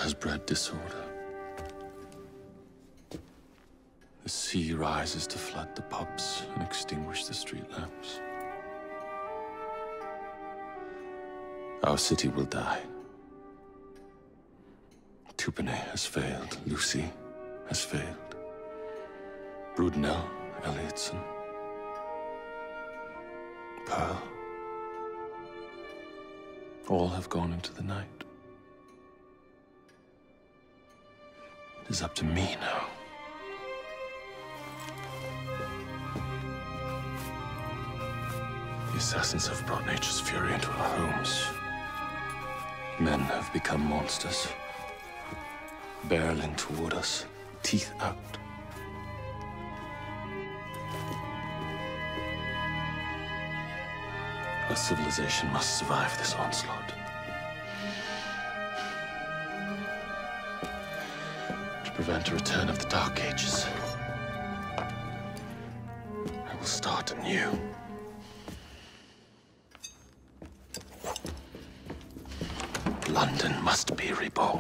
has bred disorder. The sea rises to flood the pubs and extinguish the street lamps. Our city will die. Tupene has failed. Lucy has failed. Brudenell, Elliotson, Pearl. All have gone into the night. It is up to me now. The assassins have brought nature's fury into our homes. Men have become monsters, barreling toward us, teeth out. Our civilization must survive this onslaught. To prevent a return of the Dark Ages, I will start anew. London must be reborn.